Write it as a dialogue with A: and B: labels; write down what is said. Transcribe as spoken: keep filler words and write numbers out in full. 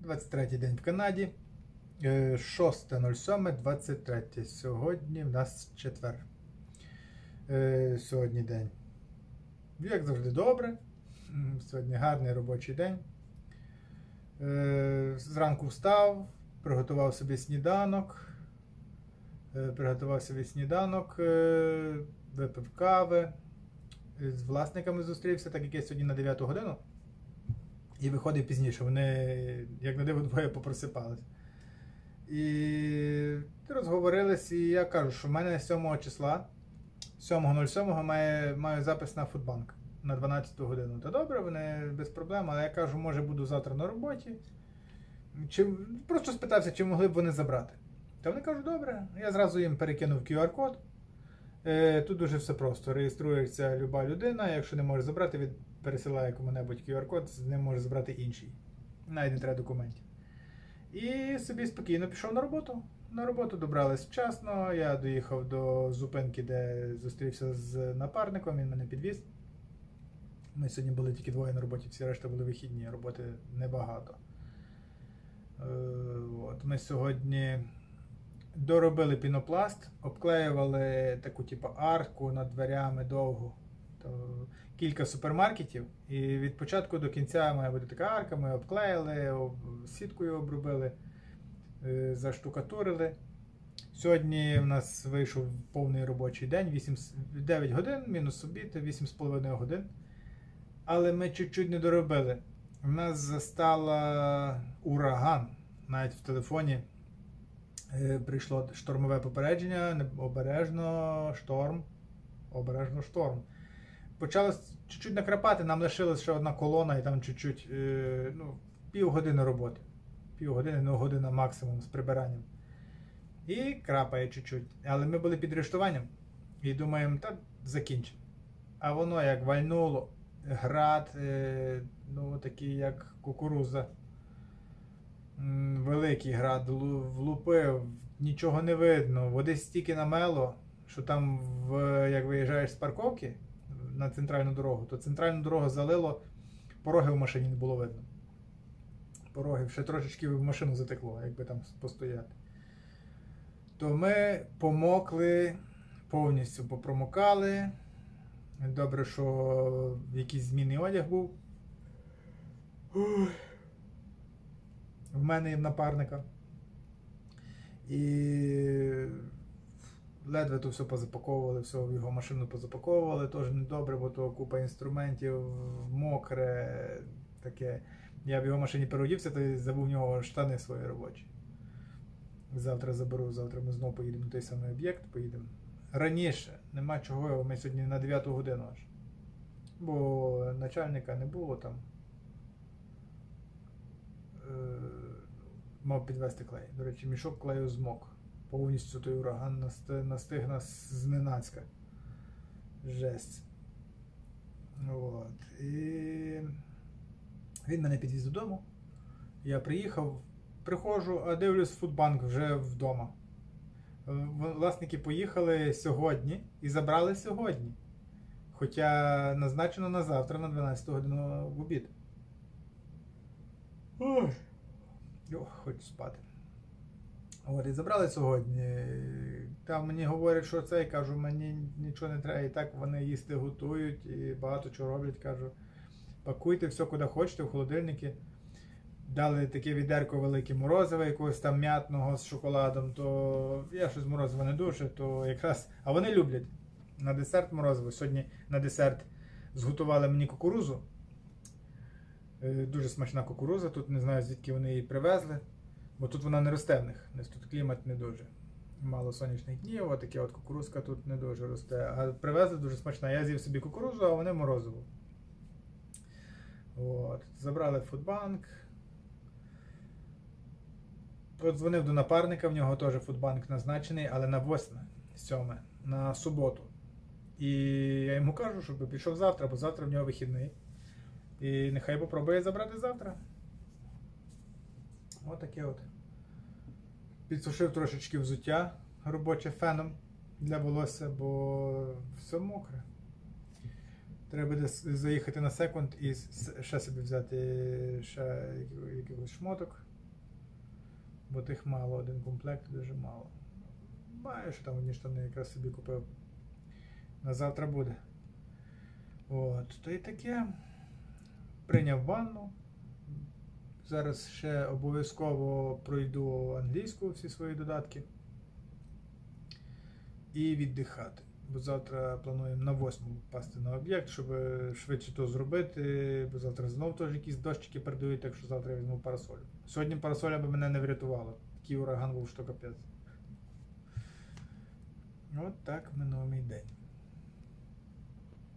A: двадцять третій день в Канаді. шосте сьоме двадцять три. Сьогодні в нас четвер. Сьогодні день. Як завжди, добре. Сьогодні гарний робочий день. Зранку встав, приготував собі сніданок. Приготував собі сніданок, випив кави. З власниками зустрівся, так як я сьогодні на дев'яту годину. І виходив пізніше. Вони, як на диво, двоє попросипались. І розговорились, і я кажу, що в мене сьомого числа, сьомого сьомого має, маю запис на Фудбанк на дванадцяту годину. Та добре, вони без проблем, але я кажу, може буду завтра на роботі. Чи, просто спитався, чи могли б вони забрати. Та вони кажуть, добре, я зразу їм перекинув ку ар код. Тут дуже все просто. Реєструється люба людина, якщо не може забрати, від... пересилає кому-небудь ку ар код, з ним може забрати інший. Навіть не треба документів. І собі спокійно пішов на роботу. На роботу добрались вчасно, я доїхав до зупинки, де зустрівся з напарником, він мене підвіз. Ми сьогодні були тільки двоє на роботі, всі решта були вихідні, роботи небагато. От, ми сьогодні доробили пінопласт, обклеювали таку типу арку над дверями довгу. То кілька супермаркетів, і від початку до кінця має бути така арка, ми обклеїли, сіткою обробили, заштукатурили. Сьогодні в нас вийшов повний робочий день, вісім, дев'ять годин, мінус обід, вісім з половиною годин. Але ми чуть-чуть не доробили. У нас застала ураган. Навіть в телефоні прийшло штормове попередження, обережно шторм, обережно шторм. Почало чуть-чуть накрапати, нам лишилась ще одна колона і там чуть-чуть, ну, півгодини роботи. Півгодини, ну година максимум з прибиранням. І крапає чуть-чуть. Але ми були під арештуванням і думаємо, та закінчимо. А воно як вальнуло, град, ну такий як кукуруза. Великий град, влупив, нічого не видно, води стільки намело, що там, в, як виїжджаєш з парковки на центральну дорогу, то центральну дорогу залило, пороги в машині не було видно. Пороги, ще трошечки в машину затекло, якби там постояти. То ми помокли, повністю попромокали. Добре, що якийсь змінний одяг був. В мене і в напарника. І ледве то все позапаковували, все в його машину позапаковували, теж недобре, бо то купа інструментів, мокре, таке. Я в його машині переодівся, то й забув в нього штани свої робочі. Завтра заберу, завтра ми знову поїдемо на той самий об'єкт, поїдемо. Раніше, нема чого, ми сьогодні на дев'яту годину аж. Бо начальника не було там. Мав підвести клей. До речі, мішок клею змок. Повністю той ураган настиг нас зненацька. Жесть. От. І він мене підвіз додому. Я приїхав, приходжу, а дивлюсь, Фудбанк вже вдома. Власники поїхали сьогодні і забрали сьогодні. Хоча назначено на завтра, на дванадцяту годину в обід. Ой. Ох, хочу спати. От, і забрали сьогодні. Там мені говорять, що це, і кажу, мені нічого не треба. І так вони їсти готують, і багато чого роблять. Кажу, пакуйте все, куди хочете, в холодильники. Дали таке відерко велике морозива, якогось там м'ятного з шоколадом, то я щось морозива не дуже, то якраз... А вони люблять на десерт морозиво. Сьогодні на десерт зготували мені кукурузу. Дуже смачна кукуруза, тут не знаю, звідки вони її привезли, бо тут вона не росте в них, тут клімат не дуже. Мало сонячних днів, отаке от кукурузка тут не дуже росте, а привезли дуже смачна. Я з'їв собі кукурузу, а вони морозиво. От. Забрали в Фудбанк. От дзвонив до напарника, в нього теж Фудбанк назначений, але на восьме, сьоме, на суботу. І я йому кажу, щоб пішов завтра, бо завтра в нього вихідний. І нехай попробує забрати завтра. Ось таке от. Підсушив трошечки взуття робоче феном для волосся, бо все мокре. Треба буде заїхати на секунд і ще собі взяти ще якийсь шмоток Бо тих мало, один комплект дуже мало. Маю, що там одні штани якраз собі купив. На завтра буде. От, то і таке. Прийняв ванну. Зараз ще обов'язково пройду англійську, всі свої додатки. І віддихати. Бо завтра плануємо на восьму попасти на об'єкт, щоб швидше то зробити. Бо завтра знову теж якісь дощики передають, так що завтра я візьму парасоль. Сьогодні парасоля би мене не врятувала. Такий ураган був, що капець. От так минув мій день.